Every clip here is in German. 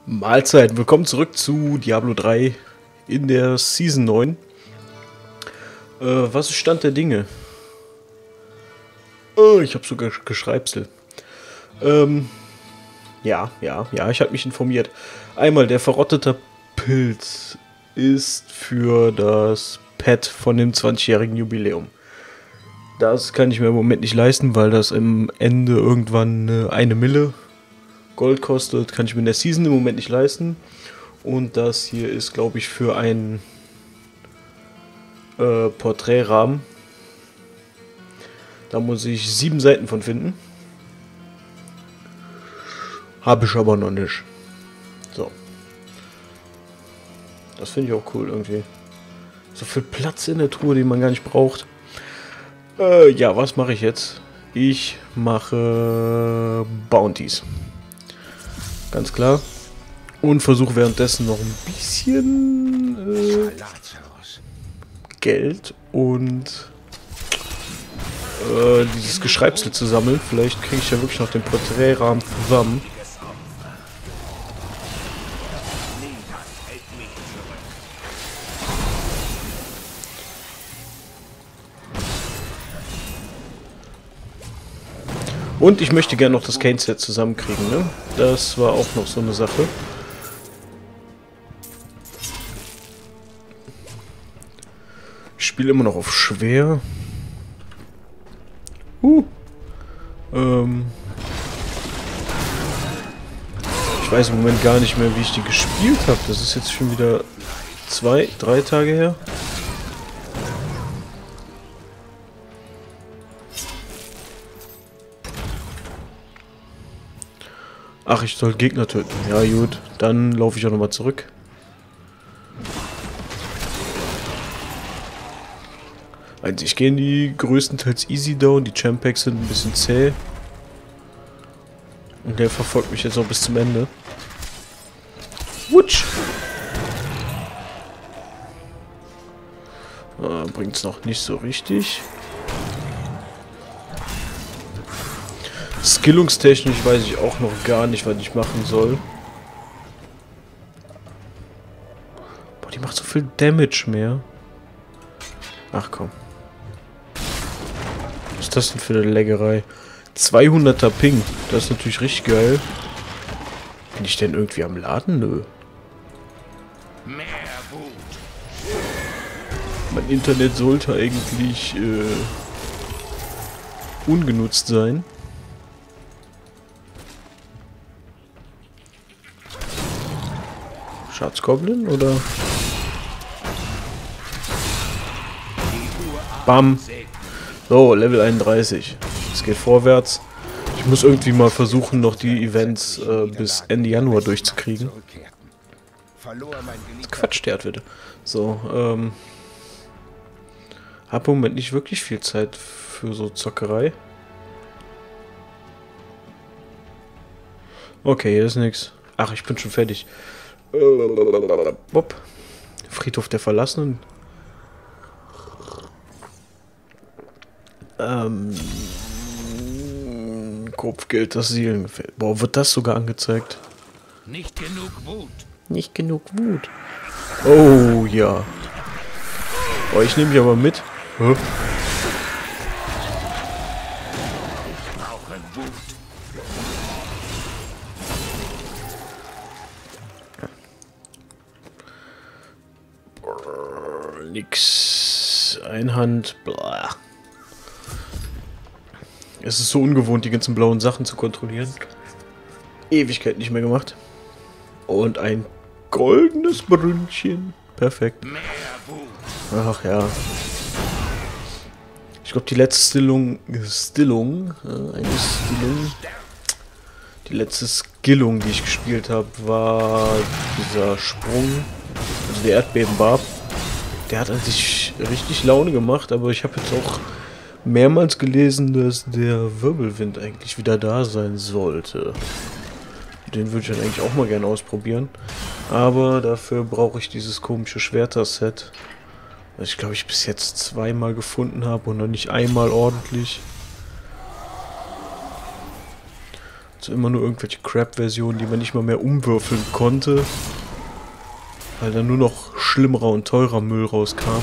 Mahlzeit, willkommen zurück zu Diablo 3 in der Season 9. Was ist Stand der Dinge? Oh, ich habe sogar Geschreibsel. Ja, ich habe mich informiert. Einmal, der verrottete Pilz ist für das Pet von dem 20-jährigen Jubiläum. Das kann ich mir im Moment nicht leisten, weil das im Ende irgendwann eine Mille Gold kostet, kann ich mir in der Season im Moment nicht leisten. Und das hier ist, glaube ich, für einen Porträtrahmen. Da muss ich 7 Seiten von finden. Habe ich aber noch nicht. So. Das finde ich auch cool irgendwie. So viel Platz in der Truhe, den man gar nicht braucht. Ja, was mache ich jetzt? Ich mache Bounties. Ganz klar. Und versuche währenddessen noch ein bisschen Geld und dieses Geschreibsel zu sammeln. Vielleicht kriege ich ja wirklich noch den Porträtrahmen zusammen. Und ich möchte gerne noch das Kane-Set zusammenkriegen, ne? Das war auch noch so eine Sache. Ich spiele immer noch auf schwer. Ich weiß im Moment gar nicht mehr, wie ich die gespielt habe. Das ist jetzt schon wieder 2, 3 Tage her. Ach, ich soll Gegner töten. Ja gut, dann laufe ich auch nochmal zurück. Also ich gehe in die größtenteils easy down. Die Champ Packs sind ein bisschen zäh. Und der verfolgt mich jetzt auch bis zum Ende. Wutsch! Bringt's noch nicht so richtig. Skillungstechnisch weiß ich auch noch gar nicht, was ich machen soll. Boah, die macht so viel Damage mehr. Ach komm. Was ist das denn für eine Läggerei? 200er Ping. Das ist natürlich richtig geil. Bin ich denn irgendwie am Laden? Nö. Mein Internet sollte eigentlich ungenutzt sein. Schatzgoblin oder? Bam. So, Level 31. Es geht vorwärts. Ich muss irgendwie mal versuchen, noch die Events bis Ende Januar durchzukriegen. Quatsch, der bitte. So, hab im Moment nicht wirklich viel Zeit für so Zockerei. Okay, hier ist nichts. Ach, ich bin schon fertig. Bob. Friedhof der Verlassenen. Kopfgeld, das Seelengefäß. Boah, wird das sogar angezeigt? Nicht genug Wut. Nicht genug Wut. Oh, ja. Oh, ich nehme mich aber mit. Hä? Ich brauche Wut. Nix. Einhand. Blah. Es ist so ungewohnt, die ganzen blauen Sachen zu kontrollieren. Ewigkeit nicht mehr gemacht. Und ein goldenes Brünnchen. Perfekt. Ach ja. Ich glaube, die letzte Stillung. Die letzte Skillung, die ich gespielt habe, war dieser Sprung. Also der Erdbebenbarb. Der hat an sich richtig Laune gemacht, aber ich habe jetzt auch mehrmals gelesen, dass der Wirbelwind eigentlich wieder da sein sollte. Den würde ich dann eigentlich auch mal gerne ausprobieren. Aber dafür brauche ich dieses komische Schwerter-Set. Was ich glaube ich bis jetzt 2-mal gefunden habe und noch nicht einmal ordentlich. Also immer nur irgendwelche Crap-Versionen, die man nicht mal mehr umwürfeln konnte. Weil dann nur noch schlimmerer und teurer Müll rauskam.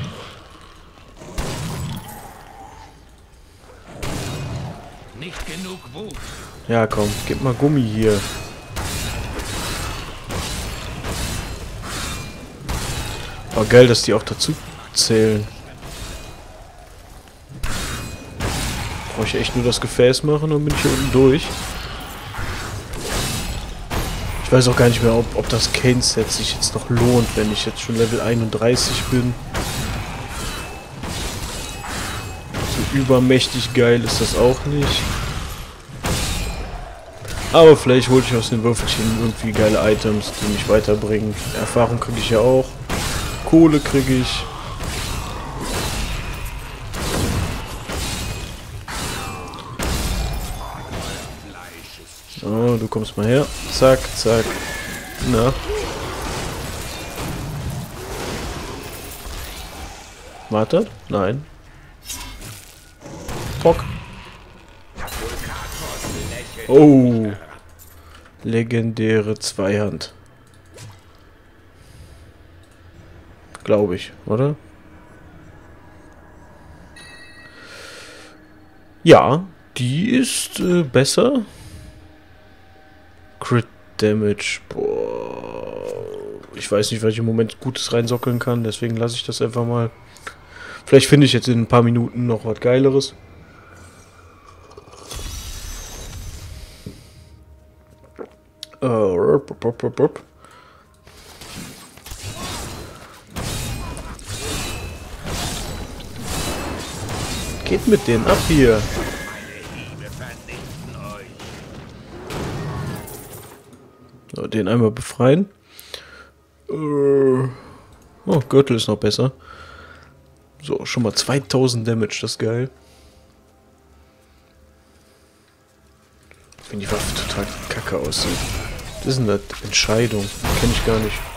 Nicht genug Wut. Ja, komm, gib mal Gummi hier. Aber geil, dass die auch dazu zählen. Brauche ich echt nur das Gefäß machen und bin ich hier unten durch. Ich weiß auch gar nicht mehr, ob das Kane-Set sich jetzt noch lohnt, wenn ich jetzt schon Level 31 bin. So übermächtig geil ist das auch nicht. Aber vielleicht hole ich aus den Würfelchen irgendwie geile Items, die mich weiterbringen. Erfahrung kriege ich ja auch. Kohle kriege ich. So, du kommst mal her. Zack, zack. Na. Warte. Nein. Pock. Oh. Legendäre Zweihand. Glaube ich, oder? Ja, die ist besser. Crit Damage. Boah. Ich weiß nicht, was ich im Moment Gutes reinsockeln kann, deswegen lasse ich das einfach mal. Vielleicht finde ich jetzt in ein paar Minuten noch was Geileres. Geht mit denen ab hier. So, den einmal befreien. Oh, Gürtel ist noch besser. So, schon mal 2000 Damage, das ist geil. Wenn die Waffe total kacke aussieht. Das ist eine Entscheidung. Kenne ich gar nicht.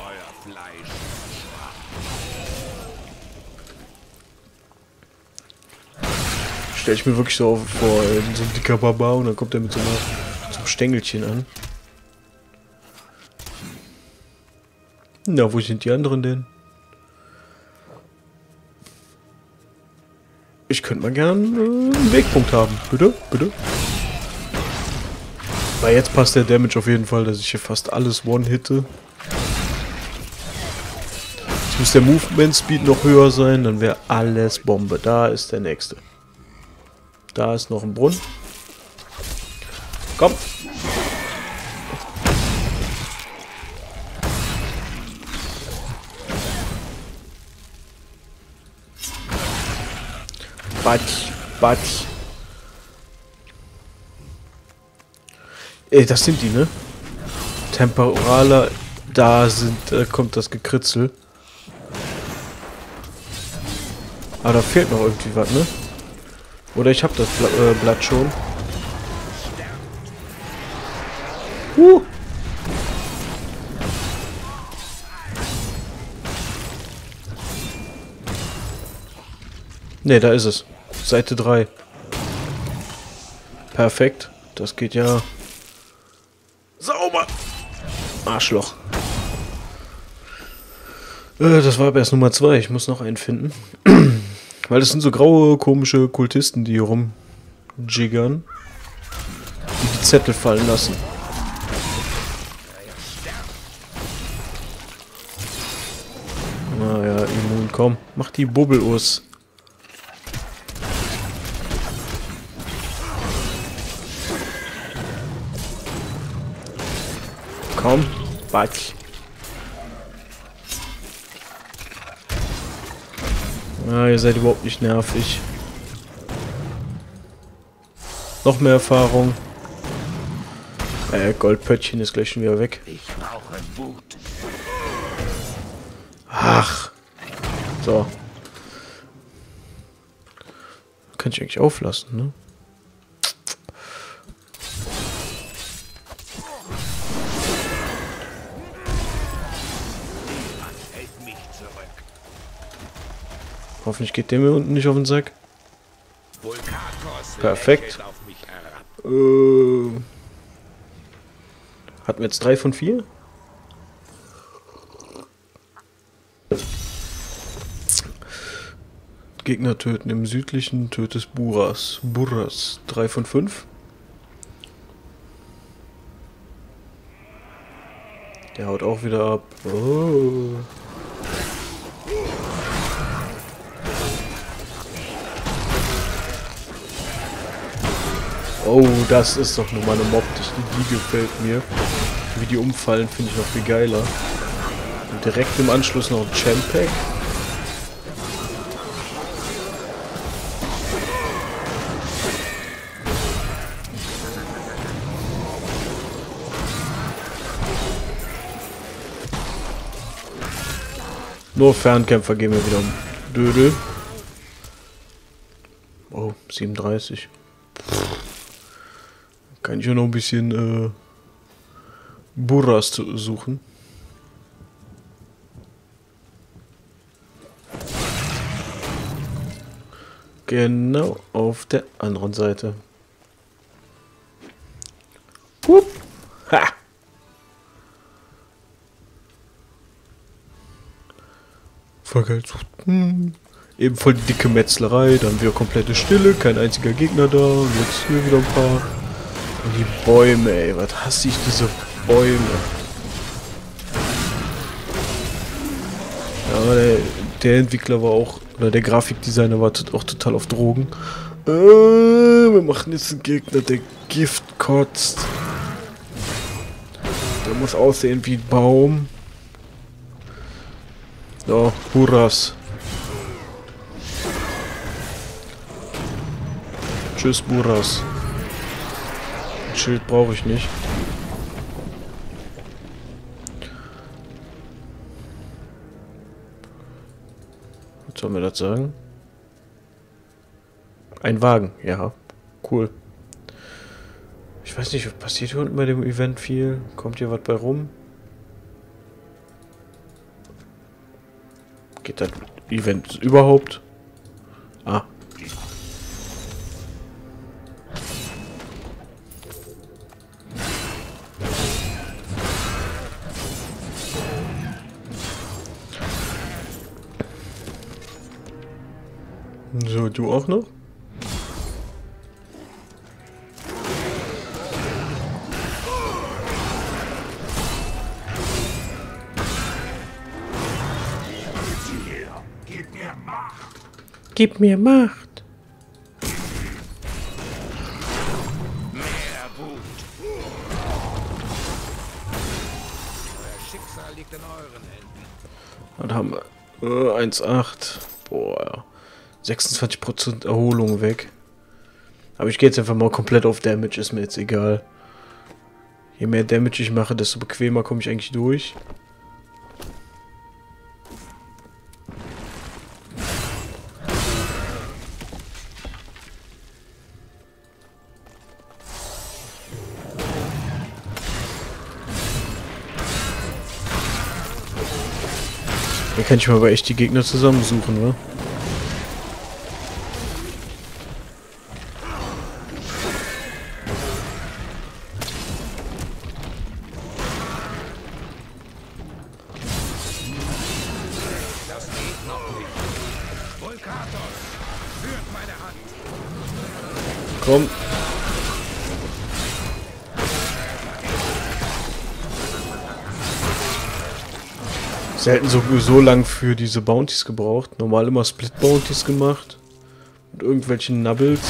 Stell ich mir wirklich so vor, so ein dicker Barbar und dann kommt er mit so einem Stängelchen an. Na, wo sind die anderen denn? Ich könnte mal gern einen Wegpunkt haben. Bitte, bitte. Weil jetzt passt der Damage auf jeden Fall, dass ich hier fast alles one-hitte. Jetzt muss der Movement Speed noch höher sein, dann wäre alles Bombe. Da ist der nächste. Da ist noch ein Brunnen. Komm. Batsch, batsch. Das sind die, ne? Temporaler, da kommt das Gekritzel. Aber da fehlt noch irgendwie was, ne? Oder ich habe das Blatt schon. Ne, da ist es. Seite 3. Perfekt. Das geht ja sauber. Arschloch. Das war aber erst Nummer 2. Ich muss noch einen finden. Weil das sind so graue, komische Kultisten, die hier rumjiggern. Die Zettel fallen lassen. Naja, immun, komm. Mach die Bubbelus. Komm, Batsch. Ah, ihr seid überhaupt nicht nervig. Noch mehr Erfahrung. Goldpöttchen ist gleich schon wieder weg. Ich brauche Wut. Ach. So. Kann ich eigentlich auflassen, ne? Hält mich zurück. Hoffentlich geht der mir unten nicht auf den Sack. Vulkatos Perfekt. lächelt auf mich herab. Hatten wir jetzt 3 von 4? Gegner töten. Im südlichen tötest Burras. Burras. 3 von 5. Der haut auch wieder ab. Oh. Oh, das ist doch nur mal eine Mob-Dichte. Die gefällt mir. Wie die umfallen, finde ich noch viel geiler. Und direkt im Anschluss noch ein Champ-Pack. Nur Fernkämpfer gehen wir wieder um. Dödel. Oh, 37. Kann ich ja noch ein bisschen Burras suchen. Genau auf der anderen Seite. Hup. Ha! Voll geil. Eben voll die dicke Metzlerei, dann wieder komplette Stille, kein einziger Gegner da, und jetzt hier wieder ein paar. Und die Bäume, ey, was hasse ich diese Bäume. Ja, der Entwickler war auch, oder der Grafikdesigner war auch total auf Drogen. Wir machen jetzt einen Gegner, der Gift kotzt. Der muss aussehen wie ein Baum. So, Burras. Tschüss, Burras. Ein Schild brauche ich nicht. Was soll mir das sagen? Ein Wagen, ja. Cool. Ich weiß nicht, passiert hier unten bei dem Event viel? Kommt hier was bei rum? Geht das Event überhaupt? Ah. So, du auch noch? Gib mir Macht. Mehr Wut. Euer Schicksal liegt in euren Händen. Was haben wir? 1,8. Boah, 26% Erholung weg. Aber ich gehe jetzt einfach mal komplett auf Damage, ist mir jetzt egal. Je mehr Damage ich mache, desto bequemer komme ich eigentlich durch. Dann kann ich mir aber echt die Gegner zusammensuchen, wa? Das geht noch nicht. Volkatos, führt meine Hand. Komm. Selten so lang für diese Bounties gebraucht. Normal immer Split Bounties gemacht. Mit irgendwelchen Nubbles.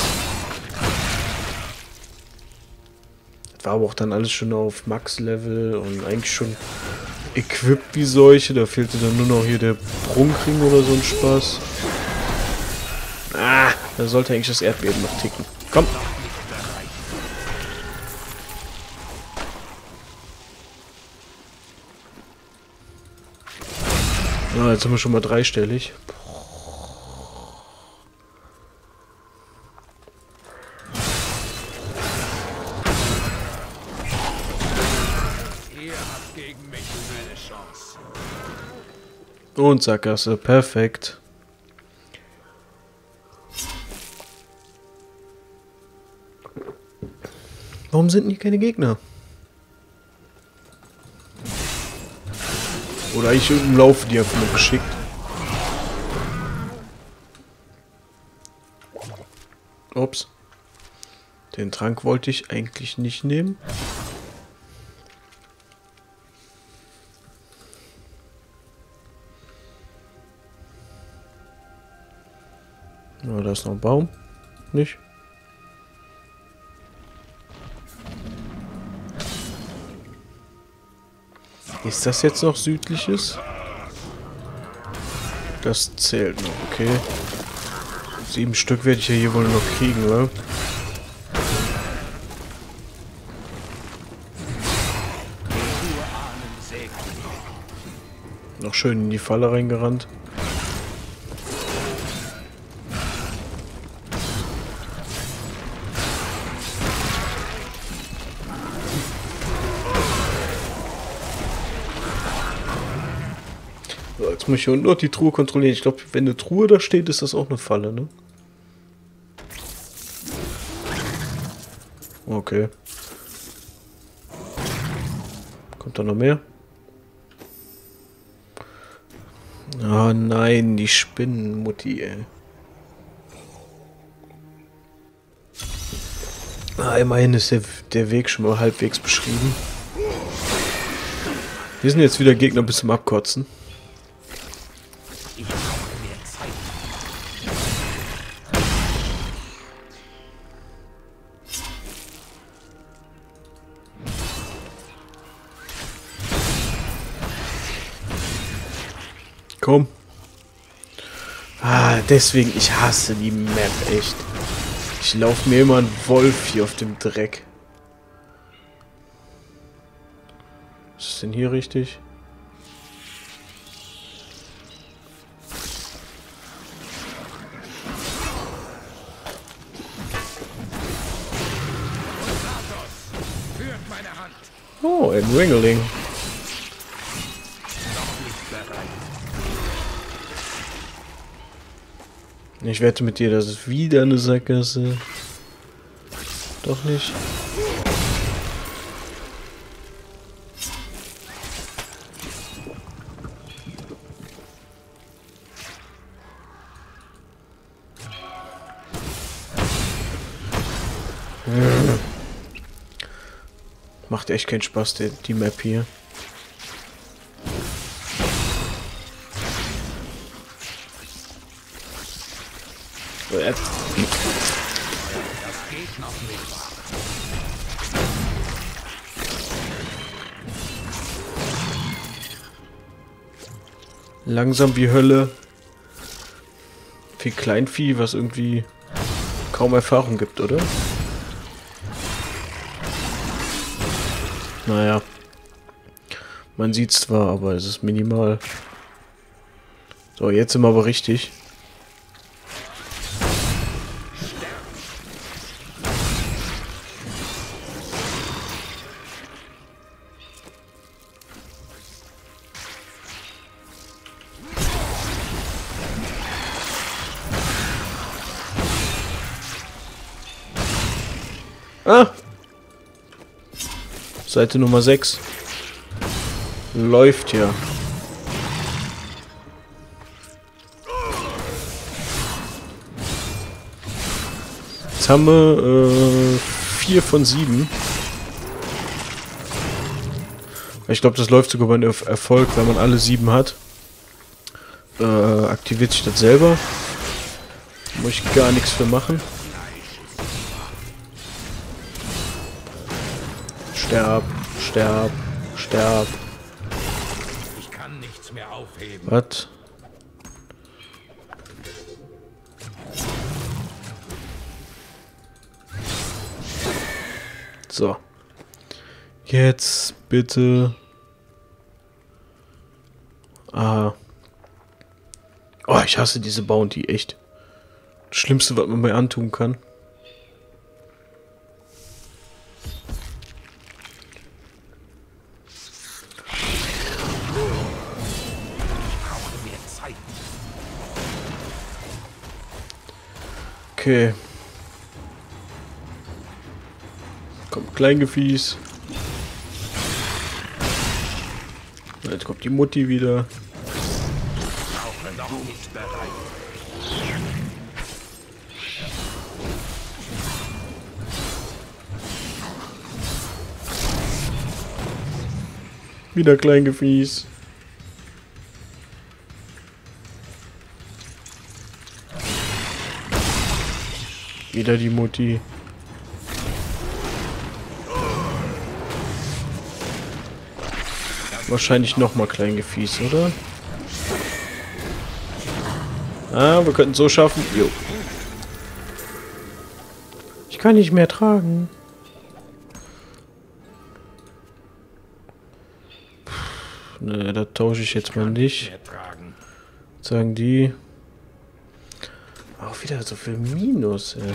Das war aber auch dann alles schon auf Max-Level und eigentlich schon equipped wie solche. Da fehlte dann nur noch hier der Prunkring oder so ein Spaß. Ah, da sollte eigentlich das Erdbeben noch ticken. Komm. Ja, jetzt sind wir schon mal dreistellig. Ihr habt gegen mich keine Chance. Und Sackgasse, perfekt. Warum sind hier keine Gegner? Oder ich im Laufe die einfach nur geschickt. Ups. Den Trank wollte ich eigentlich nicht nehmen. Ja, da ist noch ein Baum. Nicht? Ist das jetzt noch südliches? Das zählt noch, okay. 7 Stück werde ich ja hier wohl noch kriegen, oder? Noch schön in die Falle reingerannt. So, jetzt muss ich hier unten noch die Truhe kontrollieren. Ich glaube, wenn eine Truhe da steht, ist das auch eine Falle, ne? Okay. Kommt da noch mehr? Ah nein, die Spinnenmutti, ey. Ah, immerhin ist der Weg schon mal halbwegs beschrieben. Wir sind jetzt wieder Gegner bis zum Abkotzen. Komm. Ah, deswegen, ich hasse die Map, echt. Ich laufe mir immer einen Wolf hier auf dem Dreck. Was ist denn hier richtig? Oh, ein Ringeling. Ich wette mit dir, das ist wieder eine Sackgasse. Doch nicht. Macht echt keinen Spaß, die Map hier. Das geht noch nicht. Langsam wie Hölle. Viel Kleinvieh, was irgendwie kaum Erfahrung gibt, oder? Naja. Man sieht es zwar, aber es ist minimal. So, jetzt sind wir aber richtig. Ah! Seite Nummer 6. Läuft ja. Jetzt haben wir 4 von 7. Ich glaube, das läuft sogar bei einem Erfolg, wenn man alle 7 hat. Aktiviert sich das selber. Muss ich gar nichts für machen. Sterb, sterb, sterb. Ich kann nichts mehr aufheben. Was? So. Jetzt bitte. Ah. Oh, ich hasse diese Bounty, echt. Das Schlimmste, was man mir antun kann. Okay. Kommt Kleingefies. Jetzt kommt die Mutti wieder. Noch nicht bereit. Wieder Kleingefies. Wieder die Mutti. Wahrscheinlich nochmal Kleingefies, oder? Ah, wir könnten es so schaffen. Jo. Ich kann nicht mehr tragen. Ne, da tausche ich jetzt mal nicht. Sagen die. Auch wieder so viel Minus, ey.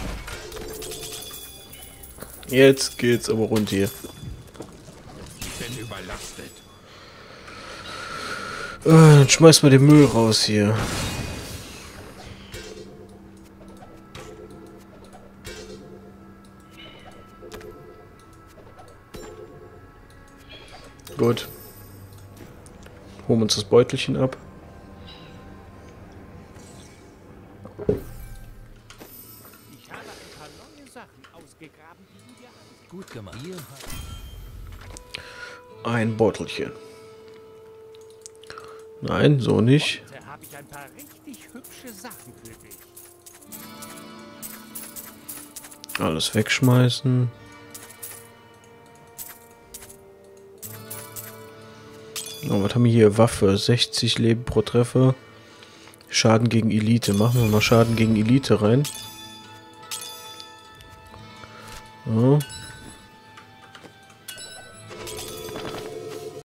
Jetzt geht's aber rund hier. Ich bin überlastet. Dann schmeiß mal den Müll raus hier. Gut. Holen wir uns das Beutelchen ab. Ich habe ein paar neue Sachen ausgegraben, die du dir hast. Gut gemacht. Ihr Ein Beutelchen. Nein, so nicht. Heute habe ich ein paar richtig hübsche Sachen für dich. Alles wegschmeißen. Oh, was haben wir hier? Waffe. 60 Leben pro Treffer. Schaden gegen Elite. Machen wir mal Schaden gegen Elite rein. So.